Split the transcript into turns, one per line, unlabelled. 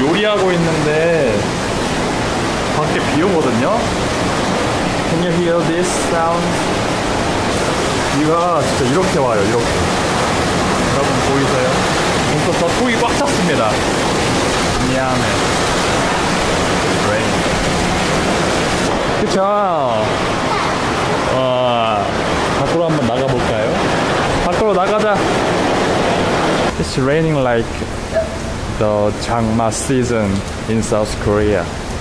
요리하고 있는데 밖에 비 오거든요. Can you hear this sound? 비가 진짜 이렇게 와요. 이렇게. 여러분 보이세요? 눈꺼서 톡이 꽉 찼습니다. 미안해. Rain. 그쵸? 밖으로 한번 나가볼까요? 밖으로 나가자. It's raining like the 장마 season in South Korea.